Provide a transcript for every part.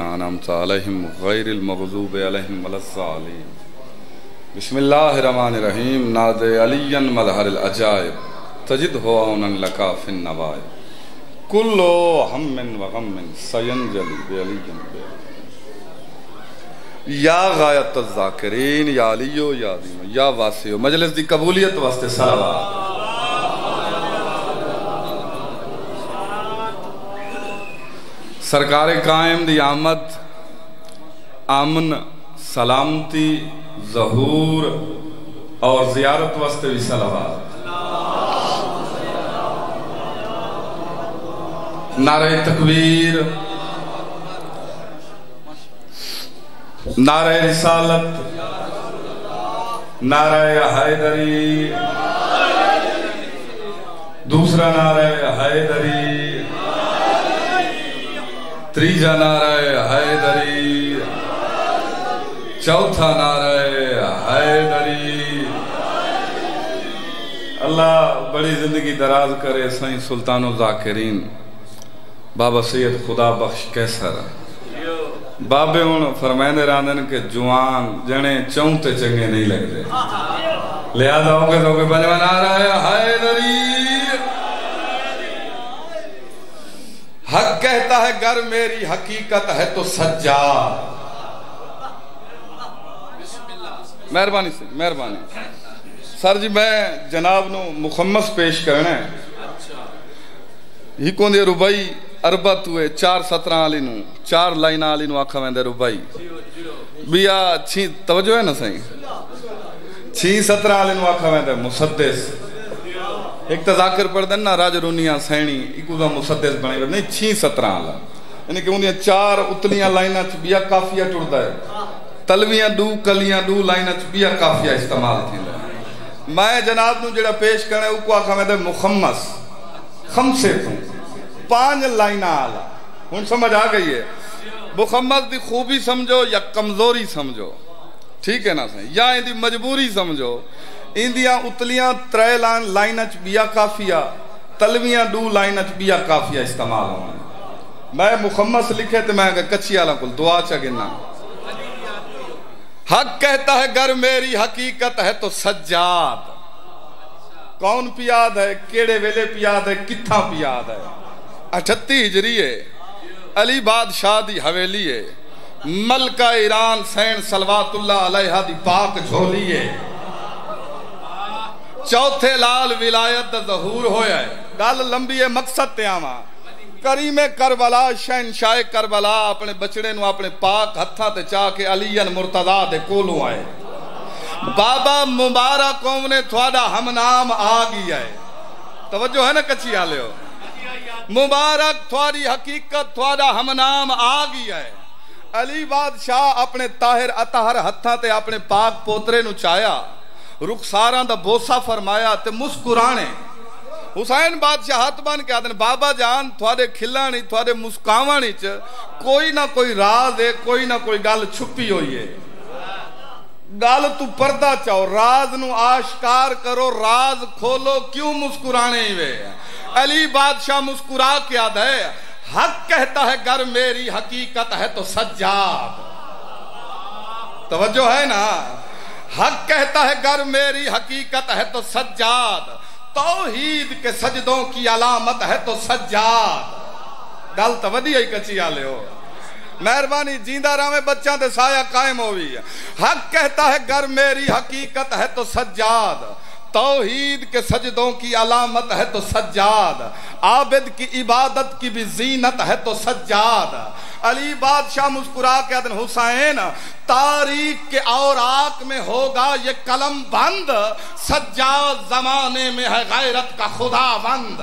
लज़ीना अनअमता अलैहिम गैरिल मग़ज़ूबि अलैहिम वलस्सालिन। बिस्मिल्लाहिर्रहमानिर्रहीम। नादे अलियन मज़हरिल अजाइब तजिदहु औनन लका फिन नवाइब कुल्लो हम्मिन व गम्मिन सयंजलि बिअलियन या गायत ज़ाकिरीन या अलियो या अज़ीम या वासियो। मजलिस दी कबूलियत वास्ते सलावत। सरकार कायम दी आमद अमन सलामती ज़हूर और ज़ियारत वास्ते भी सलावत। नारे तकबीर, नारे रिसालत, नारे हैदरी, दूसरा नारे हैदरी, तीजा नारे हैदरी, चौथा नारे हैदरी। अल्लाह बड़ी जिंदगी दराज करे। साईं सुल्तानो ज़ाकिरीन बाबा सैयद खुदा बख्श कैसर बाबे हूँ फरमाइंदे रहंदे कि जुआन जने चौं ते चंगे नहीं लगते, लिहाजा होगे तो पंजवा नारा है हैदरी। हक कहता है गर मेरी हकीकत है तो सज्जाद। मेहरबानी से मेहरबानी सर जी, मैं जनाब नु मुखम्मस पेश करना है। ही कोंदे रुबाई अरबा तुए 4:17 वाली नु 4 लाइन वाली नु आखा वेंदे रुबाई बिया छी तवज्जो है ना सही। 6:17 वाली नु आखा वेंदे मुसद्दिस। एक तो जाकिर पढ़दन ना राज रुनिया सैणी इकू दा मुसद्दिस बने नहीं 6:17 वाला यानी कि उन्दियां 4 उतलियां लाइनां च बिया काफिया टुरदा है, तलवियां 2 कलियां 2 लाइनां च बिया काफिया इस्तेमाल थींदा। मैं जनाब नु जेड़ा पेश करना है उको आखा वेंदे मुखम्मस खमसे तू 5 लाइन आला। हुन समझ आ गई है। मुखम्मस दी खूबी समझो या कमजोरी समझो, ठीक है ना सही, या इंदी मजबूरी समझो। इंदियां उतलियां 3 लाइनां च बिया काफिया, तलवियां 2 लाइनां च बिया काफिया इस्तेमाल होना। मैं मुखम्मस लिखे तो मैं कच्ची आला को दुआ च गिना। हक कहता है गर मेरी हकीकत है तो सज्जाद। कौन पियाद है, केड़े वेले पियाद है, किथा पियाद है। 38 हिजरी है, अली बादशाह दी हवेली है, मलका ईरान सैन सलवातुल्लाह अलैहा दी पाक झोली है। चौथे लाल विलायत दा ज़हूर होया है। गल लंबी है, मकसद ते आवा। करीमे करबला शहनशाह करबला अपने बचड़े नु अपने पाक हत्था ते चाह के अलीयन मुर्तदा दे कोलों आए। बाबा मुबारक कौम ने थोड़ा हमनाम आ गया है। तवज्जो है ना कच्ची आले हो। मुबारक थोड़ी हकीकत थोड़ा हमनाम आ गया है। अली बादशाह अपने ताहिर अतहर हत्था ते अपने पाक पोतरे नु चाया, रुखसारां दा बोसा फरमाया ते मुस्कुराने। हुसैन बादशाह हाथ बन के आदन बाबा जान थोड़े खिलानी थोड़े मुस्कावानी च कोई ना कोई राज है, कोई ना कोई गल छुपी हुई है। गल तू पर्दा चाहो, राज नु आश्कार करो, राज खोलो, क्यों मुस्कुराने वे। अली बादशाह मुस्कुरा के याद है हक कहता है गर मेरी हकीकत है तो सज्जाद। तवज्जो है ना। हक कहता है गर मेरी हकीकत है तो सज्जाद, तौहीद के सजदों की अलामत है तो सज्जाद। गल तो वधिया ही कच्ची आले हो। मेहरबानी जींदा रहे बच्चा ते साया कायम होवी। हक कहता है गर मेरी हकीकत है तो सज्जाद, तौहीद के सजदों की अलामत है तो सज्जाद, आबिद की इबादत की भी जीनत है तो सज्जाद। अली बादशाह मुस्कुरा के अदन हुसैन तारीख के औराक में होगा ये कलम बंद, सज्जाद जमाने में है गैरत का खुदाबंद।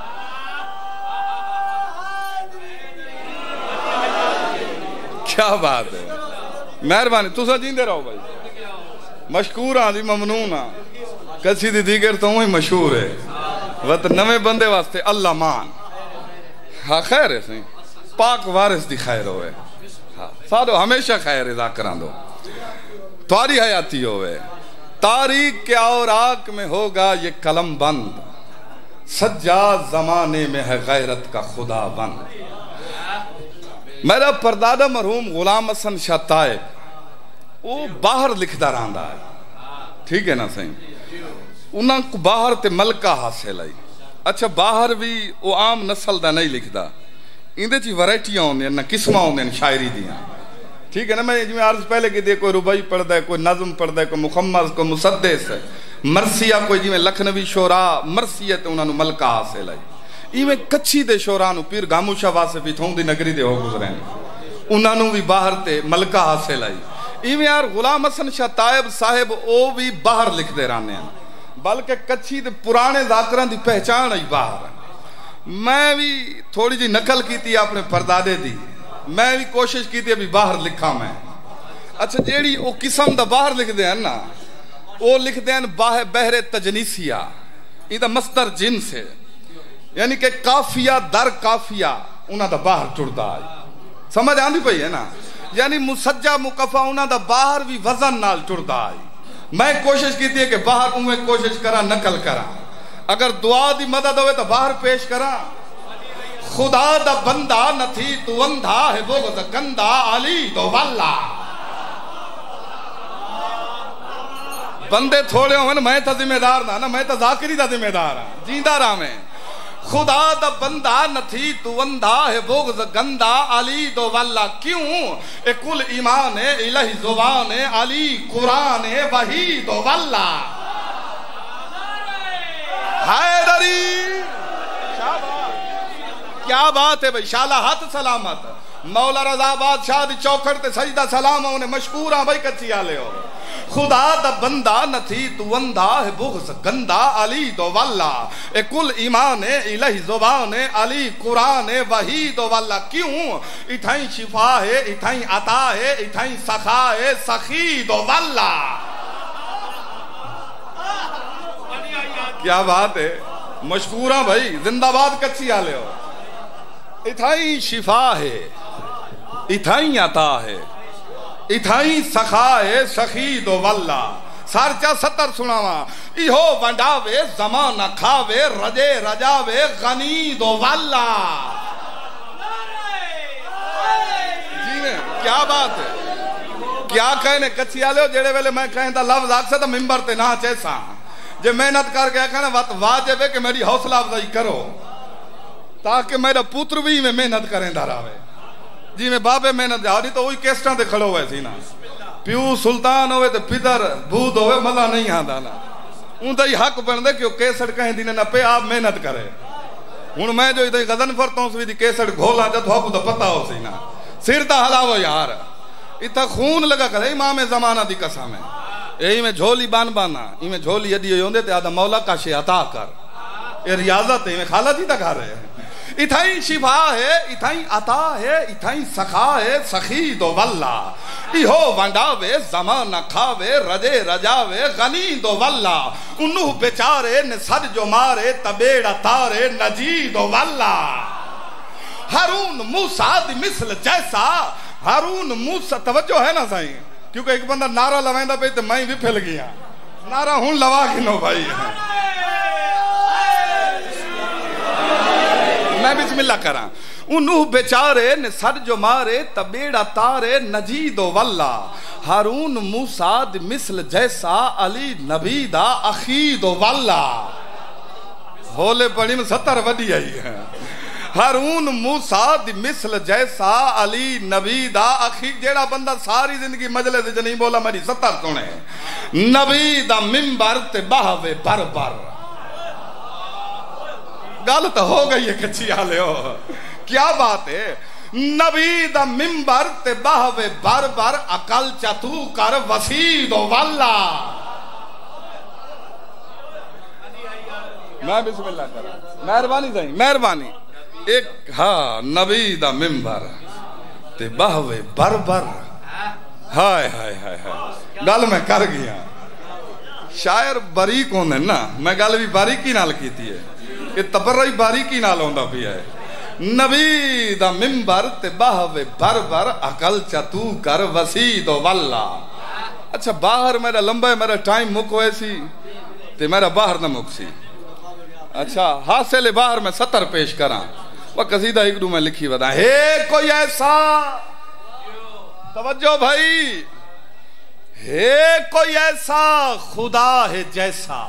क्या बात है। मेहरबानी तुसा जींदे रहो भाई। मशकूर हाँ जी, ममनून हाँ। कसी दी दीगर तो ही मशहूर है। वत नवे बंदे वास्ते अल्लाह मान। हाँ खैर है सही, पाक वारिस दी खैर होवे। हाँ सारो हमेशा खैर इदा करा दो, तुम्हारी हयाती होवे। तारीख के औराक में होगा ये कलम बंद, सज्जाद जमाने में है गैरत का खुदा बंद। मेरा परदादा मरहूम गुलाम हसन शाह तायब वो बाहर लिखता रहा है, ठीक है ना सही। उन्होंने बाहर ते मलका हासिल आई। अच्छा बाहर भी वो आम नस्ल का नहीं लिखता, इंदे च वैरायटियां होंगे ना, किस्म होंगे शायरी दियाँ, ठीक है ना। मैं जिम्मे अर्ज पहले की कोई रुबई पढ़ता है, कोई नज़म पढ़ता है, कोई मुखम्मस, कोई मुसद्दिस, मरसिया, कोई जिमें लखनवी शोरा मरसिया तो उन्होंने मलका हासिल आई। इवें कच्छी दे शोरा पीर गामूशा वासिफ इथों दी नगरी दे हो गुजरे, उन्होंने भी बाहर ते मलका हासिल आई। इवें यार गुलाम हसन शाह तायब साहिब वो भी बाहर लिखते रहने हैं, बल्कि कच्छी दे पुराने जाकरां दी पहचान आई बाहर। मैं भी थोड़ी जी नकल की अपने परदादे दी, मैं भी कोशिश की अभी बाहर लिखा मैं। अच्छा जेड़ी वो किस्म दा बाहर लिखते हैं ना, वो लिखते हैं बहरे तजनीसिया, इहदा मस्तर जिन्स है, यानी कि काफिया दर काफिया उन्हां दा बाहर टुरदा है। समझ आंदी पई है ना, यानी मुसज्जा मुकफा उन्हां दा बाहर भी वजन नाल टुरदा है। मैं कोशिश की है कि बाहर उमें कोशिश करा नकल करा, अगर दुआ दी मदद होवे तो बाहर पेश करा। खुदा दा बंदा नथी तू अंधा है बुग़्ज़ गंदा अली तो वल्ला। बंदे थोड़े हो मैं तो जिम्मेदार ना, मैं तो जाकिरी दा जिम्मेदार हाँ, जींदा रहा मैं। खुदा दा बंदा नथी तू अंधा है बुग़्ज़ गंदा अली दो वल्ला। क्यों ए कुल ईमान है इलाही ज़ुबान है अली कुरान है वही दो वल्ला। हैदरी क्या बात है भाई, शाला हाथ सलामत। मौला रजा बादशाह दी चौखट ते सजदा सलाम उन्हें मशहूर हाँ भाई कच्ची आले हो। खुदा दा बंदा नथी तू अंधा है बुग़्ज़ गंदा अली दो वल्ला। ए कुल ईमान है इलाही ज़ुबान है अली कुरान है वही दो वल्ला। क्यों इठाई शिफा है इठाई अता है इठाई सखा है सखी दो वल्ला। क्या बात है, मशहूर हाँ भाई, जिंदाबाद कच्ची आले हो। इथाई शिफा है इथाई अता है इथाई सखा है सखी दो वल्ला। सारचा सतर सुनावा इहो वंडावे जमाना खावे रजे रजावे गनी दो वल्ला। जी ने क्या बात है, क्या कहने कच्ची आले हो। जेड़े वेले मैं कहें लफ्ज आखसा तो मिंबर ते ना चैसा, जे मेहनत करके आखना वाजिब है कि मेरी हौसला अफजाई करो, ताकि मेरा पुत्र भी में मेहनत करें रहे। जी में बाबे मेहनत जाओ तो वही केस्टा ते खड़ो हुए सी ना, प्यू सुल्तान होवे तो पितर भूत होवे मजा नहीं आता ना। उनका ही हक बनता कि केसट कहीं दिन न पे आप मेहनत करे। हूँ मैं जो इधर गदन फरता हूँ केसट घोला जब आपको तो पता हो सी ना, सिर तो हलावो यार, इतना खून लगा करे इमाम जमाना दी कसम है। यही में झोली बान बाना इमें झोली यदि होंदे ते आदा मौला का शे अता कर, ये रियाजत है इमें खाला जी तक आ रहे हैं। इथाई शिफा है इथाई अता है इथाई सखा है सखी दो वल्ला। इहो वंडावे जमाना खावे रजे रजावे गनी दो वल्ला। उन्हु बेचारे ने सर जो मारे तबेड़ा तारे नजी दो वल्ला। हारून मूसा दी मिसल जैसा, हारून मूसा तवज्जो है ना साईं, क्योंकि एक बंदा नारा लवाइंदा पे तो मैं भी फैल गया नारा हूं लवा गिनो भाई। मैं बिस्मिल्लाह करा। उन्हु बेचारे ने सर जो मारे तबेड़ा तारे नजी दो वल्ला। हारून मूसा दी मिसल जैसा अली नबी दा अखी दो वल्ला। होले पड़ी में 70 वडी आई है। हारून मूसा दी मिसल जैसा अली नबी दा अखी। जेड़ा बंदा सारी जिंदगी मजलिस च नहीं बोला मेरी 70 सुने, नबी दा मिंबर ते बहवे बर बर। गल तो हो गई है कच्ची आले हो, क्या बात है। नबी दा मिंबर ते बहवे बर बर अकल चतू कर वसी दो वल्ला। मैं बिस्मिल्लाह करा, मेहरबानी सही मेहरबानी। एक हाँ नबी दा मिंबर ते बहवे बर बर। हाय हाय हाय हाय, गल मैं कर गया। शायर बारीक होंदे ना, मैं गल भी बारीकी नाल कीती है, ये तबर्रा ही बारीकी नाल होंदा पिया है। नबी दा मिंबर ते बहवे बर बर अकल चतू कर वसी दो वल्ला। अच्छा बाहर मेरा लंबा है, मेरा टाइम मुक हुए सी ते मेरा बाहर ना मुक सी। अच्छा हासिल बाहर मैं 70 पेश करा, वह कसीदा एक दू में लिखी बता। हे कोई ऐसा, तवज्जो भाई, हे कोई ऐसा खुदा है जैसा,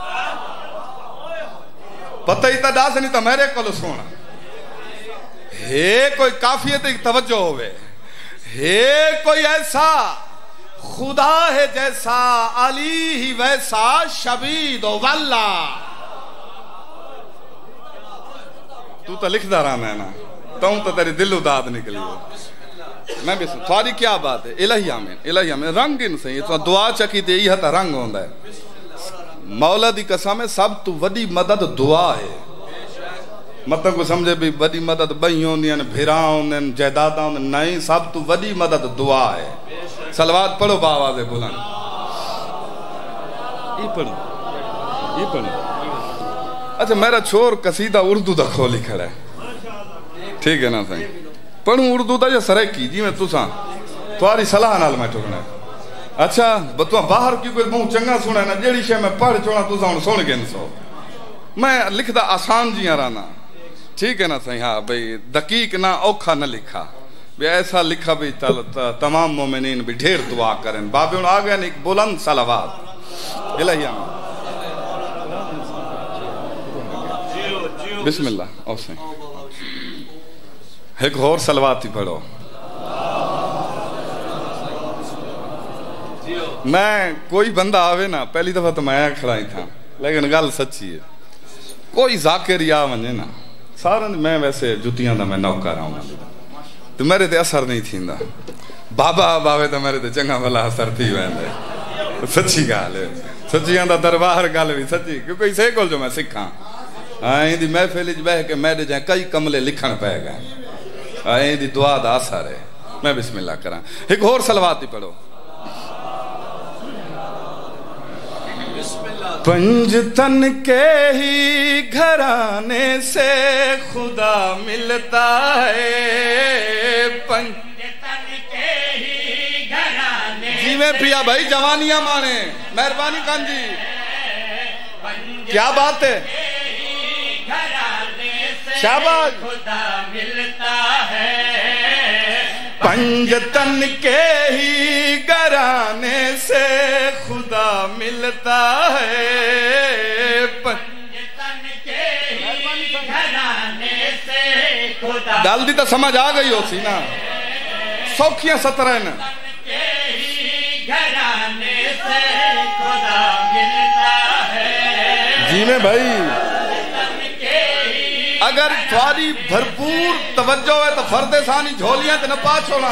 पता ही दास नहीं तो मेरे को सुन। हे कोई काफियत तवज्जो होवे। हे कोई ऐसा खुदा है जैसा, अली ही वैसा शबीद वल्ला। तू तो लिखता रहा मैं ना, तुम तो तेरी दिल उदाद निकली। मैं भी थोड़ी क्या बात है। इलाहिया में रंग इन सही तो दुआ चकी ते यह तो रंग होंदा है। मौला दी कसम है, सब तू वडी मदद दुआ है। मतलब को समझे भी वडी मदद बही होंदी ने, भिरा होंदे ने, जायदादा होंदे, नहीं, सब तू वडी मदद दुआ है। सलवात पढ़ो बावाज़े बुलंद। ये पढ़ो। अच्छा मेरा छोर कसीदा उर्दू दा खोली खड़ा है, ठीक है ना सही। पढ़ूं उर्दू दा या सराइकी जी में तुसा तुम्हारी सलाह नाल मैं टुकना। अच्छा बतुआ बाहर की कोई मुंह चंगा सुना ना, जेड़ी शे मैं पढ़ चोना तुसा हुन सुन गए सो। मैं लिखदा आसान जिया राना, ठीक है ना सही। हाँ भाई दकीक ना औखा न लिखा भी, ऐसा लिखा भी तमाम मोमिनीन भी ढेर दुआ करें। बाबे आ गया एक बुलंद सलावात इलाहिया में। बिस्मिल्लाह और सही एक और सलवात ही पढ़ो। मैं कोई बंदा आवे ना, पहली दफा तो मैं खड़ा ही था, लेकिन गल सच्ची है। कोई जाकिर या वने ना, सारा मैं वैसे जुतियां दा मैं नौकर आऊं तो मेरे ते असर नहीं थींदा। बाबा बावे तो मेरे ते चंगा भला असर थी वेंदे। सच्ची गाल है, सच्चियां दा दरबार गल भी सच्ची, क्योंकि इसे कोल जो मैं सिखा। हाँ इंदी महफिल च बह के मेरे जाए कई कमले लिखण पै गए। हाँ इंदी दुआ दा असर है। मैं बिस्मिल्लाह करा, एक होर सलवात ही पढ़ो। पंजतन के ही घराने से खुदा मिलता है। पंजतन के ही घराने जी में प्रिया भाई जवानियां माने, मेहरबानी खान जी, क्या बात है। शाबाश, खुदा मिलता है। पंजतन के ही घराने से खुदा मिलता है। पंजतन के ही घराने से खुदा। जल्दी तो समझ आ गई हो सी ना, सौखियां 17 न घराने से खुदा मिलता है। जी में भाई अगर थोड़ी भरपूर तवज्जो है तो फर्दे सानी झोलियां तो न पा छोड़ा।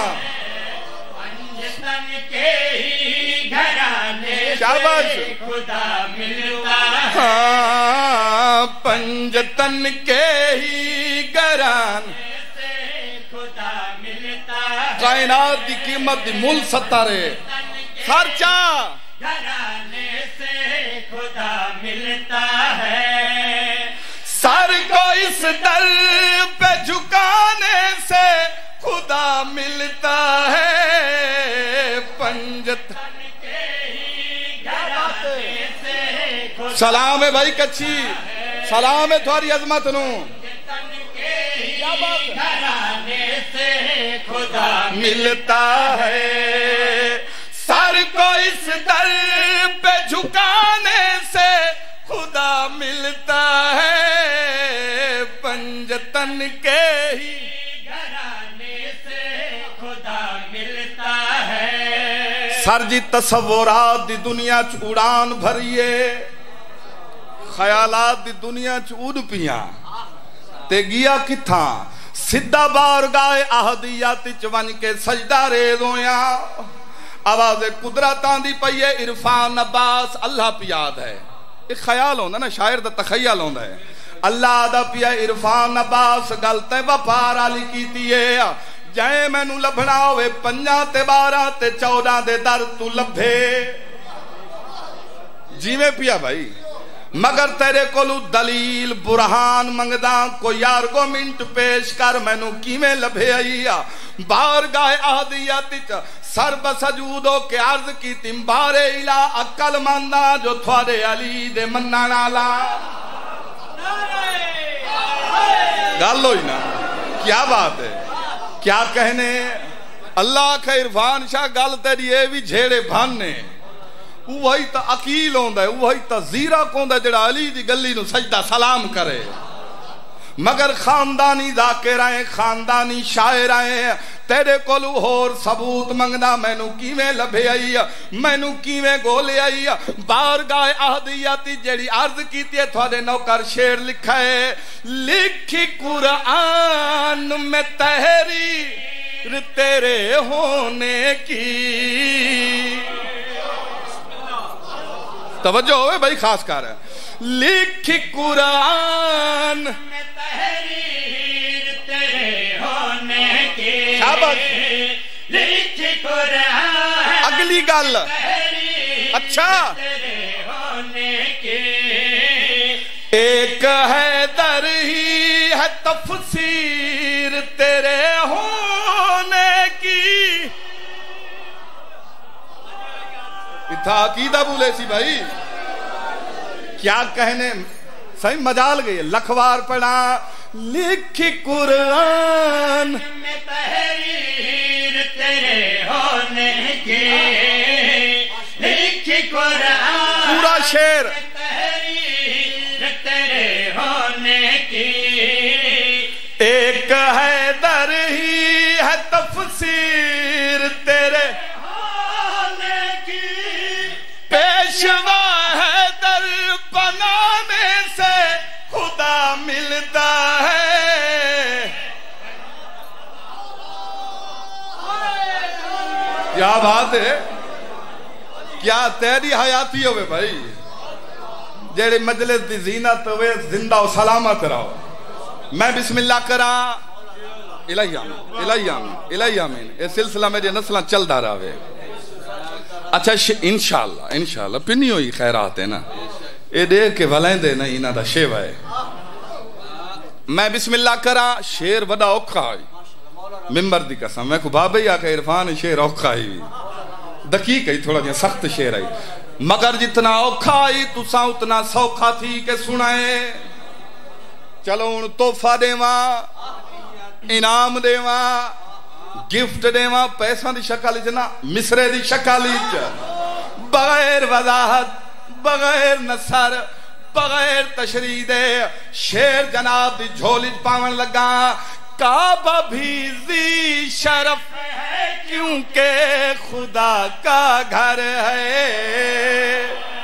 पंजतन के ही घराने से खुदा मिलता है। हाँ पंजतन के ही घराने से खुदा मिलता है। कायनात की कीमत दी मुल सतारे खर्चा घराने से खुदा मिलता है। सर को इस दर पे झुकाने से खुदा मिलता है। पंजतन के ही घराने से खुदा। सलाम है भाई कच्ची, सलाम है थोड़ी अजमत नू। पंजतन के ही घराने से खुदा मिलता है। सर को इस दर पे झुकाने से खुदा मिलता है। पंजतन के ही घराने से खुदा मिलता है। सरजी तसव्वुरात दी दुनिया च उड़ान भरिए, ख्यालात दी दुनिया च उड़ पिया ते गिया किथा। सीधा बारगाह अहदियत च वन के सजदा रेज़ होया। आवाज़ कुदरतां दी पई है, इरफान अब्बास अल्लाह पियाद है। एक ख्याल होंदा ना, शायर दा तखय्युल होंदा है। अल्लाह दा पिया इरफान अब्बास गल ते वफार वाली कीती है। जै मैनू लभना होवे 5 ते 12 ते 14 दे दर तू लभे। जिवें पिया भाई, मगर तेरे कोलू दलील बुरहान मंगदा, कोई आर्गूमेंट पेश कर मैनू किवें लभे आई। बारगाह अहदियत सर बसजूद होके अर्ज की तिम्बारे इला अकल मंदा जो थोड़े अली दे मन्नण वाला। गल होई ना। क्या बात है, क्या कहने। अल्लाह का इरफान शाह गल तेरी ये भी झेड़े भाने वही तो अकील होंदा है, वही तो जीरा कोंदा जड़ा अली दी गली नु सजदा सलाम करे। मगर खानदानी जाकिर आए, खानदानी शायर आए, तेरे कोलू होर सबूत मंगना मैनू किवें लभे आई, मैनू किवें गोले आई। बारगाह अहदियती जेड़ी अर्ज कीती है थोड़े नौकर शेर लिखा है, लिखी कुरान में तहरीर तेरे होने की। तवज्जो होवे भाई खास कर, लिखी कुरान में तहरीर तेरे होने की। लिखी कुरान अगली गल अच्छा तेरे होने की। एक है दर ही है तफसीर तेरे होने की। इतना अकीदा बोले सी भाई, क्या कहने। सही मजाल गई, लखवार पढ़ा, लिखी कुरान में तहरीर तेरे होने की। लिखी कुरान पूरा शेर तहरीर तेरे होने की। एक है दर ही है तफसीर तेरे होने की। पेशवा है दर बनाने से खुदा मिलता है। क्या बात है, क्या तेरी हयाती होवे भाई, जेड़े मजलिस दी जीनत होवे जिंदा और सलामत रहो। मैं बिस्मिल्लाह करा, इलाही आमीन, इलाही आमीन, इलाही आमीन। ये सिलसिला मेरी नस्ल चलता रहे। अच्छा इंशाअल्लाह, इंशाअल्लाह पिनी हुई खैरात है ना, ये देख के वलेंदे नहीं इना दा शेवा है। मैं बिस्मिल्लाह करा, शेर बड़ा औखा है मिंबर दी कसम। मैं को बाबा ही आके इरफान शेर औखा ही दकीक है, थोड़ा जिहा सख्त शेर है, मगर जितना औखा आई तुसा उतना सौखा थी के सुनाए। चलो हुण तोहफा देवा, इनाम देवा, गिफ्ट देवा, पैसा दी शक्ल च ना, मिसरे दी शक्ल च, बगैर वजाहत, बगैर नसर, बगैर तशरीह दे शेर जनाब दी झोली पावन लगा। काबा भी जी शरफ है क्योंकि खुदा का घर है।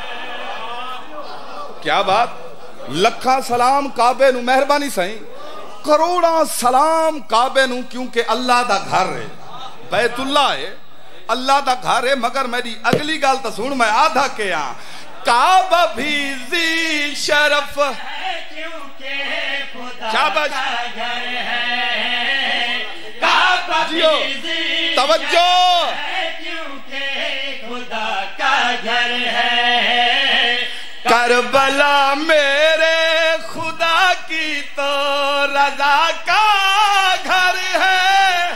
क्या बात, लखा सलाम काबे नू, मेहरबानी सही, करोड़ा सलाम काबे नू, क्योंकि अल्लाह दा घर है, बैतुल्ला है, अल्लाह दा घर है। मगर मेरी अगली गल तो सुन, मैं आधा के आ, काबा भी जी शरफ है क्योंकि खुदा का घर है। काबा भी जी तवज्जो है क्योंकि खुदा का घर है। करबला मेरे खुदा की तो रजा का घर है।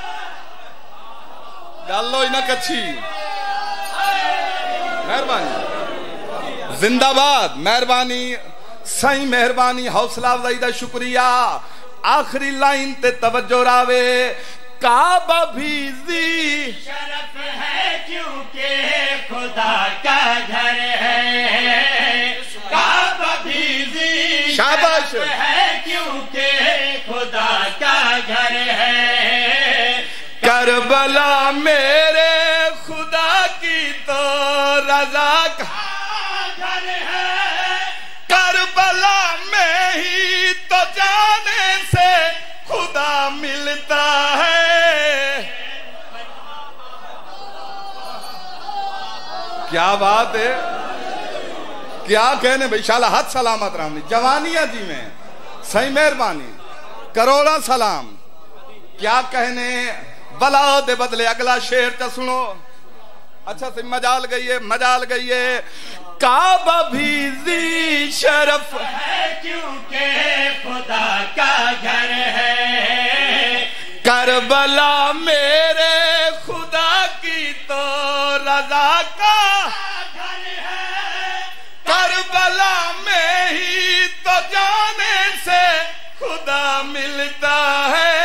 गल होई ना कच्ची, मेहरबानी, जिंदाबाद, मेहरबानी सही, मेहरबानी, हौसला अफजाई दा शुक्रिया। आखिरी लाइन ते तवज्जो रावे, काबा भी जी शरफ है क्योंकि खुदा का घर है। काबा भी जी शाबाश है क्योंकि खुदा का घर है। करबला मेरे खुदा की तो रजा का घर है। करबला में ही तो जाने से खुदा मिलता है। क्या बात है, क्या कहने भाई, शाला हाथ सलामत रामनी जवानिया जी में सही, मेहरबानी, करोड़ा सलाम। क्या कहने, बला दे बदले अगला शेर तो सुनो। अच्छा से मजाल गई है, मजाल गई है। काबा भी जी शरफ है क्योंकि खुदा का घर है। करबला मेरे खुदा की तो रजा का घर है। करबला में ही तो जाने से खुदा मिलता है।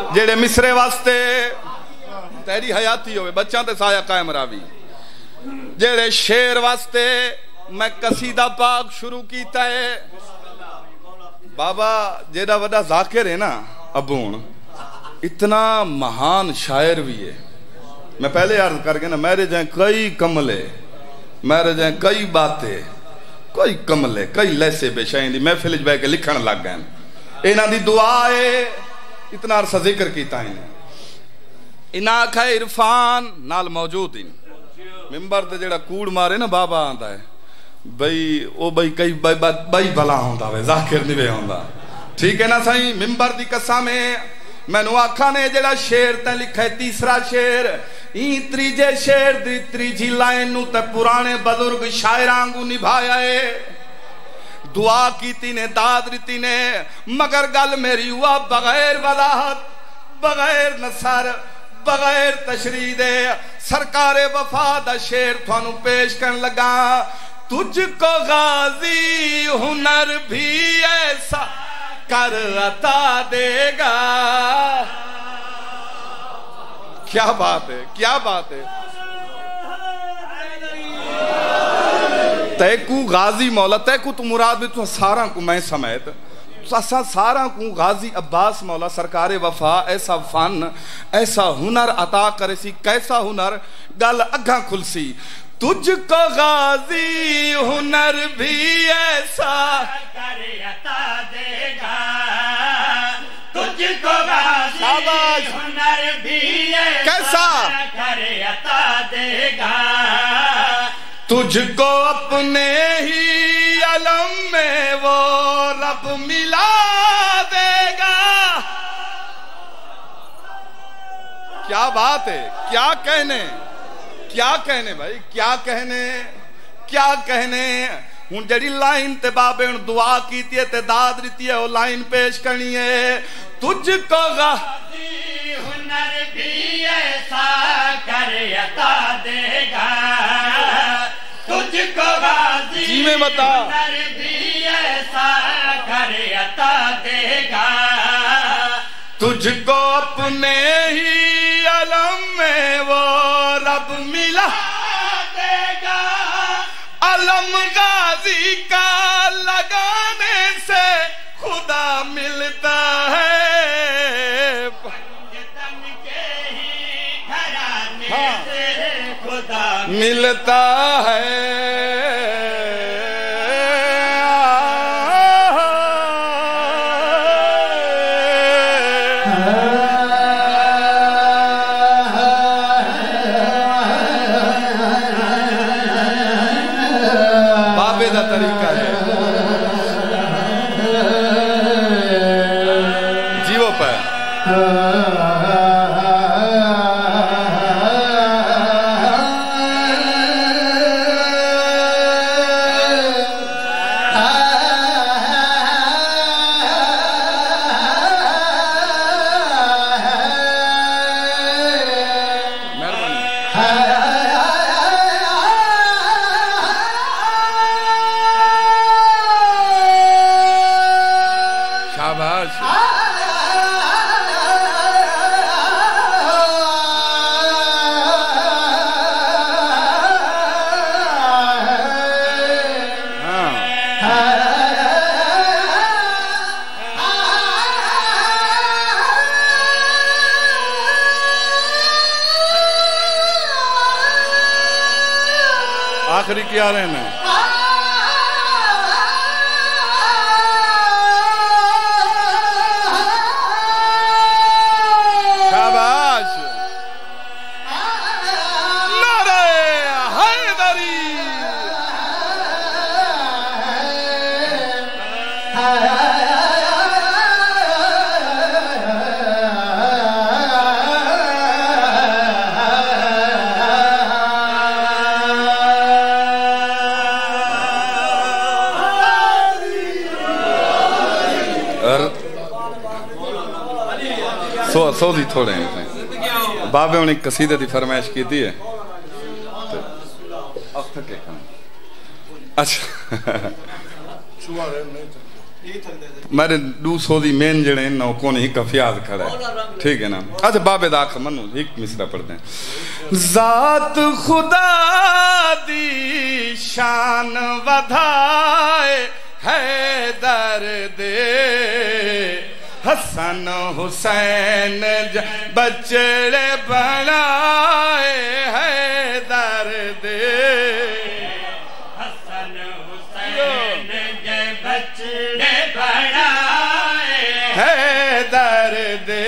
जेड़े मिसरे वास्ते तेरी हयाती होवे बच्चा ते साया कायम रावी, जेड़े शेर वास्ते मैं कसीदा पाक शुरू कीता है। बाबा जेड़ा वड्डा जाकिर है ना अबून, इतना महान शायर भी है। मैं पहले अर्ज करके ना, मेरे जाए कई कमले, मेरे जाए कई बातें, कोई कमले कई लैसे बेशाई दी महफिल बह के लिखण लग गए। इन्हां दी दुआ है, इतना अरसा जिक्र कीता है इना आखा इरफान नाल मौजूद ही मिंबर ते जेड़ा कूड़ मारे ना बाबा आंदा है बई ओ बई कई बई भला होंदा वे जाकिर नहीं वे होंदा। ठीक है ना साईं, मिंबर दी कसम है मैनू आखा ने जेड़ा शेर ते लिखा है तीसरा शेर, ई त्रीजे शेर दी त्रीजी लाइन नू ते पुराने बुजुर्ग शायरां वांगू निभाया है। दुआ कीती ने, दाद दिती ने, मगर गल मेरी हुआ बगैर वजाहत, बगैर नसर, बगैर तशरीह दे सरकारे वफा दा शेर थानू पेश करन लगा। तुझको गाजी हुनर भी ऐसा कर अता देगा। क्या बात है, क्या बात है। तैकू गाजी मौला, तैकू तू मुराद भी तू सारा को मैं समेत असा सारा को गाजी अब्बास मौला सरकारे वफा ऐसा फन ऐसा हुनर अता करे सी। कैसा हुनर, गल अग्गा खुलसी। तुझको गाजी हुनर भी ऐसा करे अता देगा, तुझको गाजी हुनर भी कैसा करे अता देगा। तुझको अपने ही अलम में वो रब मिला देगा। क्या बात है, क्या कहने, क्या कहने भाई, क्या कहने, क्या कहने। हुन जड़ी लाइन ते बाबे हुन दुआ कीती है ते दाद दिती है, वो लाइन पेश करनी है। तुझको गाजी हुनर भी ऐसा कर अता देगा, तुझको गाजी जी में बता हुनर भी ऐसा कर अता देगा। तुझको अपने ही अलम में वो रब मिला देगा। अलम गाजी का लगाने से खुदा मिलता है, पंजतन के ही घराने से खुदा मिलता है। आखिरी क्या रहना है। शाबाश, नारे हैदरी। सौ दी थोड़े बाबे उन्हें कसीदे की फरमाइश की थी है। अच्छा मेरे 200 दी मेन जड़े इन कौन ही कफियाज खड़ा है, ठीक है ना। अच्छा बाबे दाख मनो एक मिसरा पढ़ते हैं। जात खुदा दी शान वधाए है दर्दे हसन हुसैन बचड़े बनाए है दर्दे हसन हुसैन बचड़े बनाए है दर्दे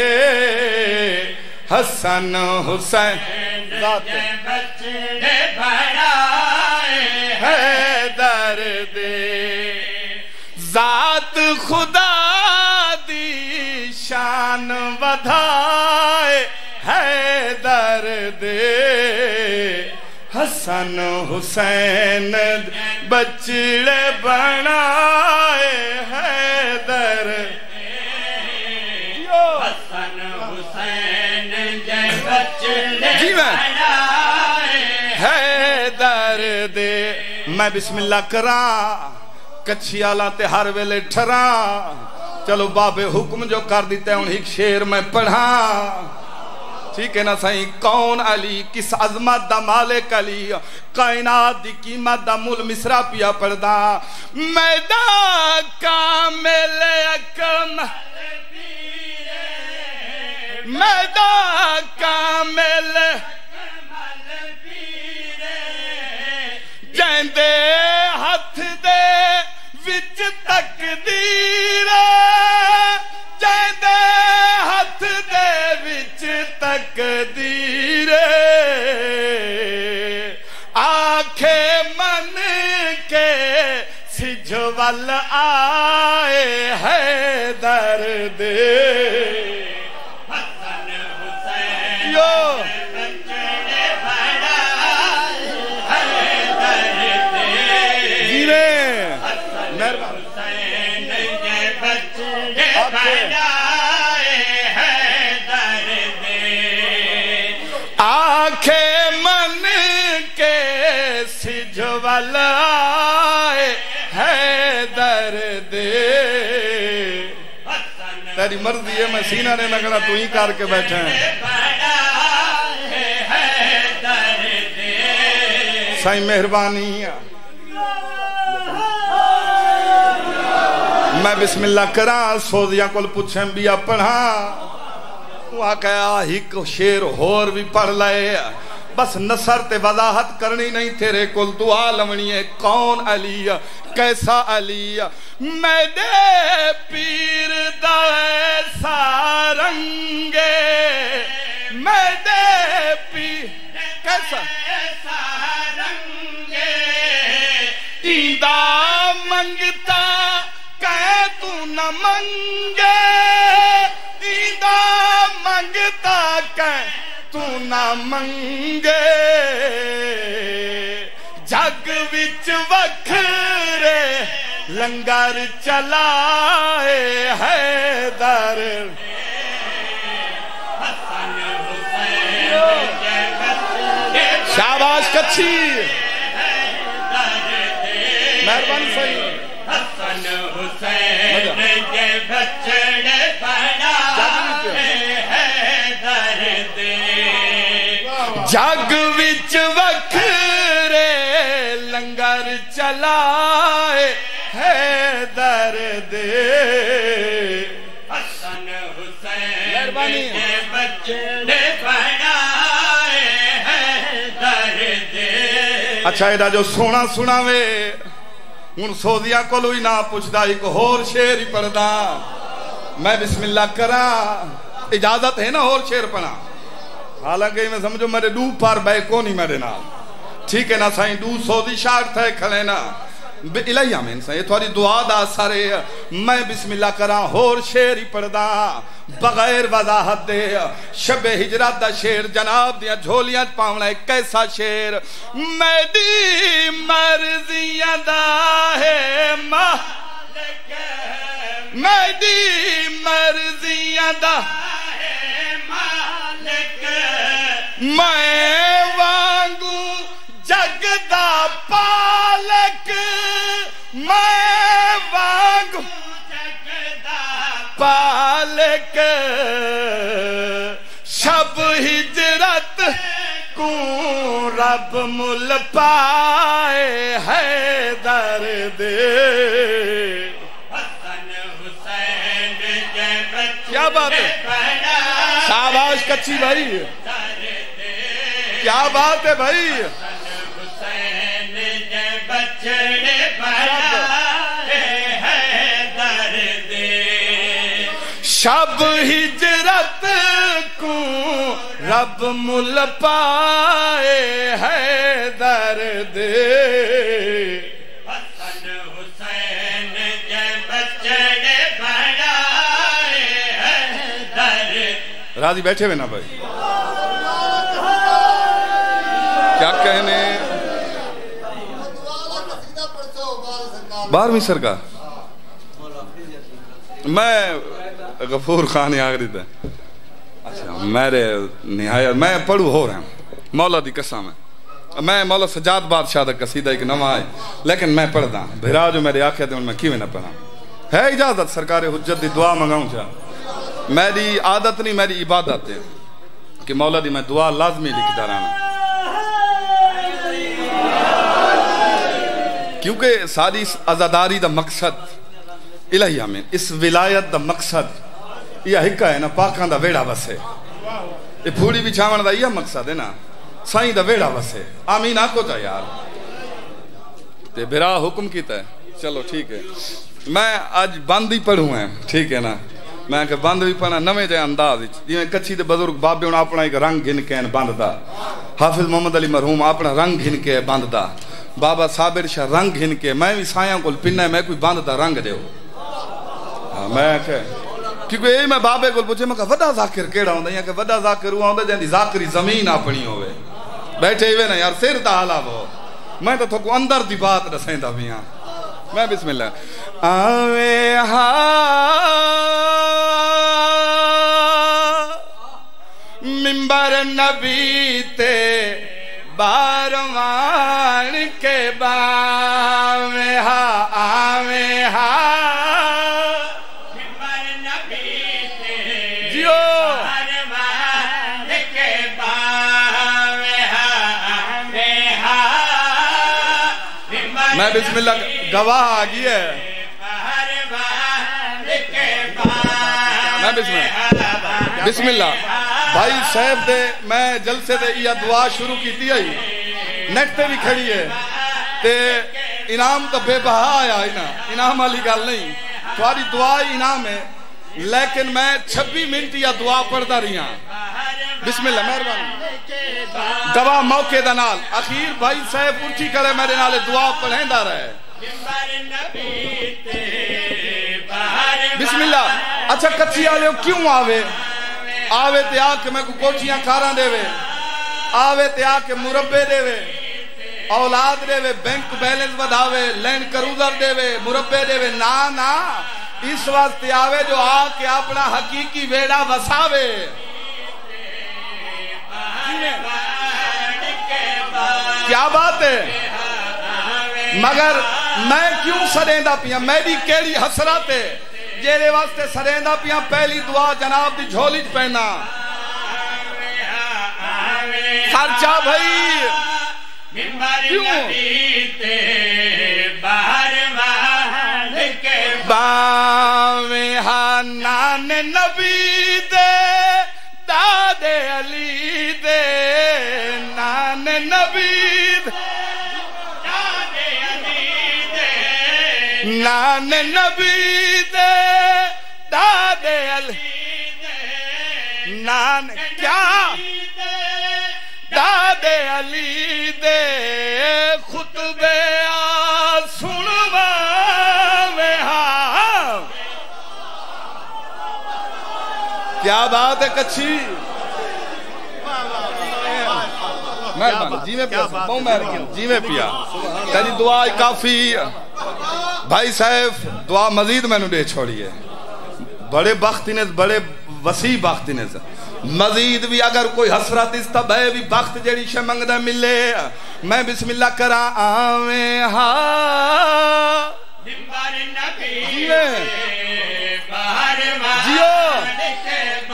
हसन हुसैन बचड़े बनाए है दर्दे जात खुदा शान वधाए है दर्दे हसन हुसैन बचड़े बनाए है दर्दे हसन हुसैन बचड़े बनाए है दर्दे। मैं बिस्मिल्लाह करा कच्छी आला ते हर वेले ठरा चलो बाबे हुक्म जो कर दिता है हूं एक शेर मैं पढ़ा, ठीक है ना सही। कौन अली किस अजमत दा मालिक अली कायनात दी कीमत दा मुल मिसरा पिया पढ़दा मैदान कामिल अकम मैदान कामिल जैंदे हथ दे विच तकदीर जैंदे हथ दे विच तकदीर आखे मन के सिज वल आए है दर्दे हसन हुसैन यो आखे मन के सिजवल आए है दर्दे तेरी मर्जी है मैं सीना ने लगना तू ही करके बैठे हैं साईं मेहरबानी मैं बिस्मिल्लाह करा सोदिया को पूछे भी पढ़ा एक शेर होर भी पढ़ ले बस नसर ते वजाहत करनी नहीं तेरे को दुआ लवनी है। कौन अली कैसा अली मैदे पीर दा रंगे मैदे पीर कैसा रंगे ईदा मंगता कह तू न मंगे ईदा मंगता कह तू ना मंगे जग विच वखरे लंगर चलाए है दर शाबाश कच्छी मेहरबानी सही हसन हुसैन के बचड़े जग विच वखरे लंगर चलाए है दर्दे हसन हुसैन के बचड़े बनाए है दर्दे। अच्छा एदा जो सोना सुनावे हुन सोदिया कोलों ही ना पुछदा एक होर शेर ही पढ़दा मैं बिस्मिल्लाह करा इजाजत है ना होर शेर पढ़ा हालांकि मैं समझो मेरे डू पार बह को नहीं मेरे नाल ठीक है ना साईं 200 दी शार्ट है खले ना इलाही में साईं थोड़ी दुआ दा असर है मैं बिस्मिल्लाह करा होर शेर ही पढ़दा बगैर वजाहत दे शबे हिजरत दा शेर जनाब दियां झोलियां पावना है कैसा शेर मेरी मर्जियां दा है मालिक मेरी मर्जियां दा मैं वांगू जगदा पालक मैं वांगू शब हिजरत को रब मुल पाए है दर्द क्या बात है शाबाश कच्ची भाई क्या बात है भाई शब हिजरत को रब मुल पाए है दर्द राजी बैठे हुए ना भाई क्या कहने 12वीं सरकार मैं गफूर खान आखरी था अच्छा मेरे निहायत मैं पढ़ू हो रहा हूँ मौला दी कसम है मैं मौला सजाद बादशाह का कसीदा एक नवा है लेकिन मैं पढ़दा भिरा जो मेरे आखे थे मैं किवें ना पढ़ा है इजाजत सरकार हुज्जत दी दुआ मंगाऊं चाह मेरी आदत नहीं मेरी इबादत है कि मौला दी मैं दुआ लाजमी लिखता रहना क्योंकि सारी आजादारी दा मकसद इलाही में इस विलायत दा मकसद यह हिक्का है ना पाकां दा वेड़ा वसे ये फूड़ी बिछावन दा यह मकसद है ना साईं दा वेड़ा वसे आमीन आखो जा यार ते बिरा हुक्म कीता है चलो ठीक है मैं आज बंद ही पढ़ू है ठीक है ना मैं कि बंद भी पढ़ना नवे जे अंदाज जिवें कच्छी दे बुजुर्ग बाबे हुण अपना एक रंग घिन के बंद दा हाफिज मोहम्मद अली मरहूम अपना रंग घिन के बंद दा बाबा साबिर शाह रंग घिन के मैं भी साया को पिना मैं कोई बंद दा रंग दो मैं क्योंकि यही मैं बाबे को पूछे मैं वड्डा जाकिर केड़ा होंदा या कि वड्डा जाकिर हुआ होंदा जंदी जाकरी जमीन अपनी होवे बैठे हुए ना यार सिर दा हाला वो मैं तो थोको अंदर दी बात दसेंदा पिया मैं बिस्मिल्लाह आवे हा मिंबर नबी ते बारवान के बावे हा आवे हा मिंबर नबी ते जियो बारवान के बावे हा आवे हा मैं बिस्मिल्लाह गवाह आ गई है मैं बिस्मिल्लाह भाई साहब दे मैं जलसे दे यह दुआ शुरू की थी नेट पे भी खड़ी है ते इनाम तो बेबहा आया ना इनाम वाली गल नहीं तुम्हारी दुआ इनाम है लेकिन मैं 26 मिनट या दुआ पढ़ता रही बिस्मिल्लाह मेहरबानी गवाह मौके दा नाल अखीर भाई साहब उठी करे मेरे नाल दुआ पढ़ेंदा रहे बिस्मिल्लाह अच्छा कच्ची वाले क्यों आवे आवे ते आके मैं को कोठियां खारा देवे आवे ते आके मुरब्बे देवे औलाद देवे बैंक बैलेंस बढ़ावे लैंड क्रूजर देवे मुरब्बे देवे ना ना इस वास्ते आवे जो आके अपना हकीकी वेड़ा वसावे क्या बात है मगर मैं क्यों सरेंदा पिया मेरी केड़ी हसरत है जेरे वास्ते सरेंदा पिया पहली दुआ जनाब दी झोली च पैना खर्चा भाई क्यों बावे हा नान नबी दे दादे अली दे नान नबी नान नबी दे दादे अली नान क्या दादे अली दे खुतबे आ सुनवावे हा क्या बात है कच्छी जीवे पिया जीवे पिया तेरी दुआ काफी भाई साहब दुआ मजीद मैनू दे छोड़ी है बड़े बख्ती ने बड़े वसी बख्ती ने मजीद भी अगर कोई हसरत इस तब है भी बख्त जेड़ी शे मंगदा मिले मैं बिस्मिल्लाह करा आवे हा जियो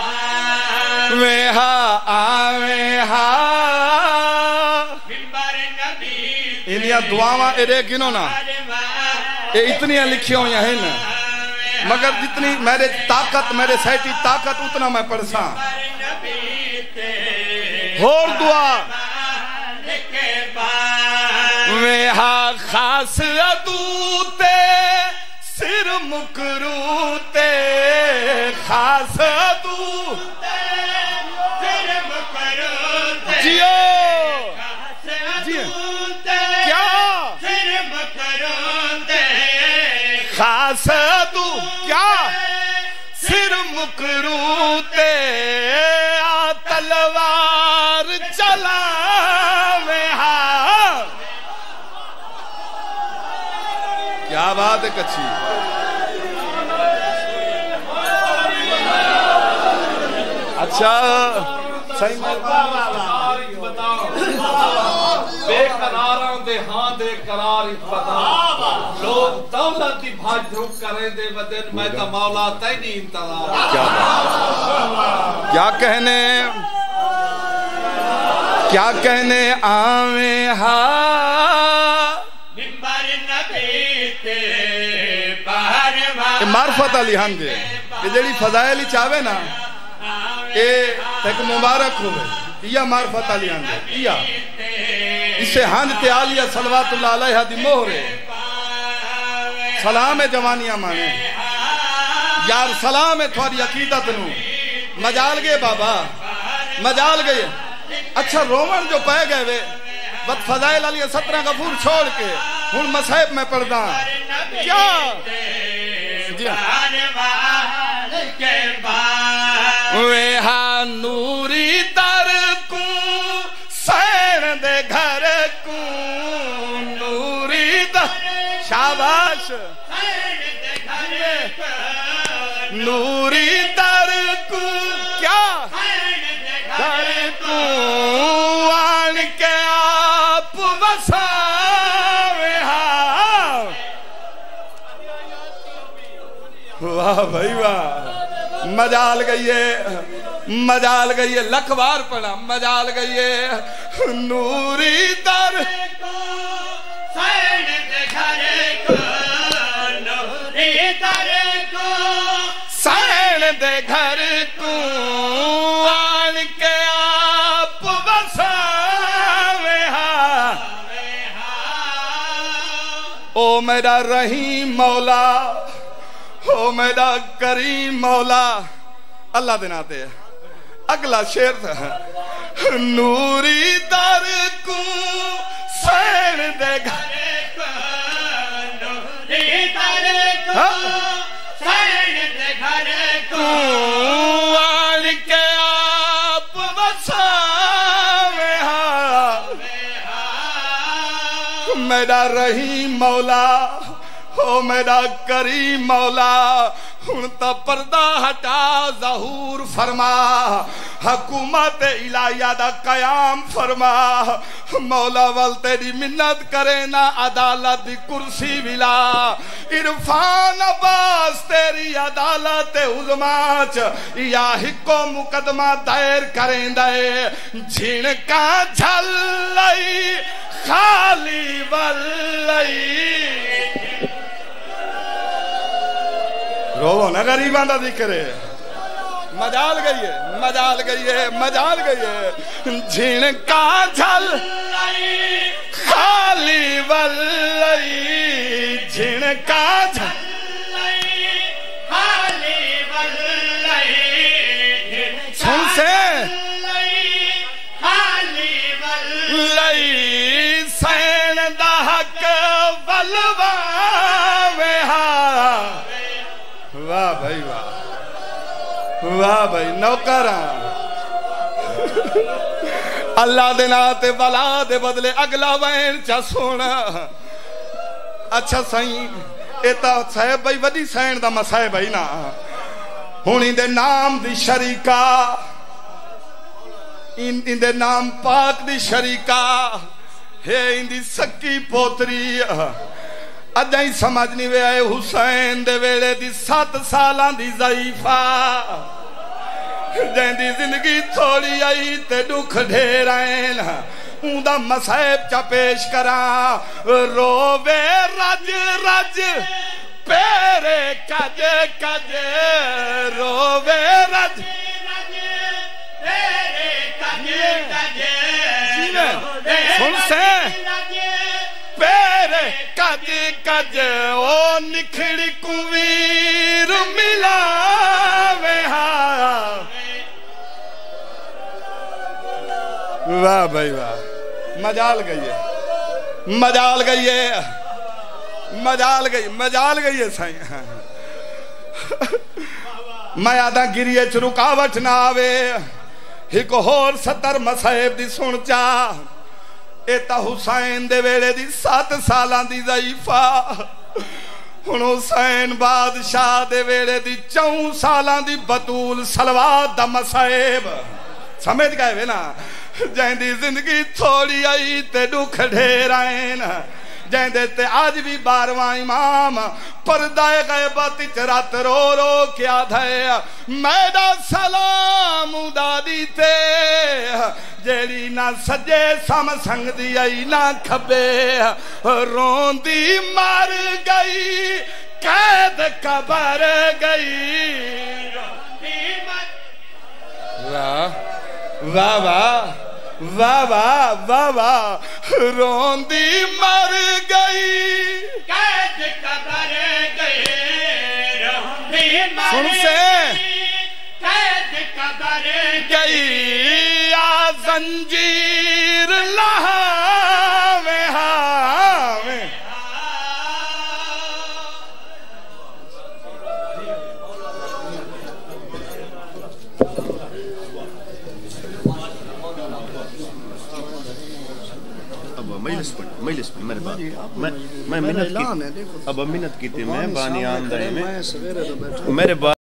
दुआवां एडे गिनो ना ये इतनी लिखी हुई हैं मगर जितनी मेरे ताकत मेरे सहती ताकत उतना मैं पढ़सा होर दुआ वे हा खास अदूते सिर मुकरूते खास अदूते सिर मुकरूते जियो क्या सिर मुकरूते खास अदू क्या सिर मुकरूते आ तलवार चलावे हा क्या बात है कच्छी अच्छा सही बेकरारों दे हां दे करार पता लोग दौलत की भाज रुक करे दे वदन मैं तो मौला तैनी इंतजार क्या कहने आवे हा मिंबर नबी ते बाहर मार्फत अली हम जे ये जेड़ी फजाइल चावे ना ए तक मुबारक होवे या मार्फत अली हम जे या इसे हंद ते आलिया सलवातुल्लाह अलैहा दी मोहरे सलाम है जवानियां माने यार सलाम है थोड़ी अकीदत नु मजाल गए बाबा मजाल गए अच्छा रोमन जो पै गए वे बद फजाइल अली 17 गफूर छोड़ के हुन मसाहिब में पढ़दा क्या वे हा नूरी दर को सैन दे घर को नूरी दर शाबाश नूरी दर को क्या घर को आन के आप बसावे हा वाह भाई वाह मजाल गई है लख बार पढ़ा मजाल गई है नूरी दर सैन दे घर को नूरी दर को सैन दे घर को आन के आप बसावे हा ओ मेरा रहीम मौला ओ मेरा करीम मौला अल्लाह दे नाते अगला शेर था नूरी दर को सैन दे घर को नूरी दर को सैन दे घर को आन के आप बसावे हा मेरा रहीम मौला ओ मेरा करीम मौला हुन तो पर्दा हटा ज़हूर फरमा हुकूमत इलाहिया दा कयाम फरमा मौला वल तेरी मिन्नत करे ना अदालत दी कुर्सी विला इरफान अब्बास तेरी अदालत उज़मा च या हिको मुकदमा दायर करेंदा झिणका झलई खाली वलई रोवो ना गरीबां दा जिक्र मजाल गई है झिणका झल खाली वलई झिणका झल खाली वलई सुन से खाली वलई सैन दा हक वलवावे हा वाह भाई वाह भाई नौकरा अल्लाह दे नाते बला दे बदले अगला वैन चा सोना अच्छा सही ए ता साहब भाई वडी सैन दा मसाए भाई ना हुनी दे नाम दी शरीका इन दे नाम पाक दी शरीका हे इंदी सक्की पोतरी अजा ही समझ नहीं वे आए हुसैन दे वेले दी 7 सालां दी ज़ईफा जैंदी जिंदगी थोड़ी आई ते दुख ढेर आए ऊंदा मसैब चा पेश करा रोवे रज रज पेरे कज कज रोवे रज सुन से पेरे कज कज ओ निखड़ी कुवीर मिलावे वाह भाई वाह मजाल गई है मजाल गई है मजाल गई है साईं मैं आदा गिरिए च रुकावट ना आवे एक होर 70 मसैब दी सुन चा ए ता हुसैन दे वेले दी 7 सालां दी ज़ईफा हुण हुसैन बादशाह दे वेले दी 4 सालां दी बतूल सलवात दा मसैब समझ गए वे ना जैंदी जिंदगी थोड़ी आई ते दुख ढेर आए ना जैंदे ते आज भी 12वां इमाम परदाए गैबत च रात रो रो क्या धै मैदा सलाम उदादी ते जेड़ी ना सजे सम संग दी आई ना खबे रोंदी मर गई कैद कबर गई वाह वाह वाह वाह वाह वाह वाह रोंदी मर गई कैद कबर गई रोंदी मर सुन से कैद कबर गई आ जंजीर लहावे हावे मजलिस मेरे बात मैं मिन्नत की अब मिन्नत की थी मैं बानी आमदानी में मेरे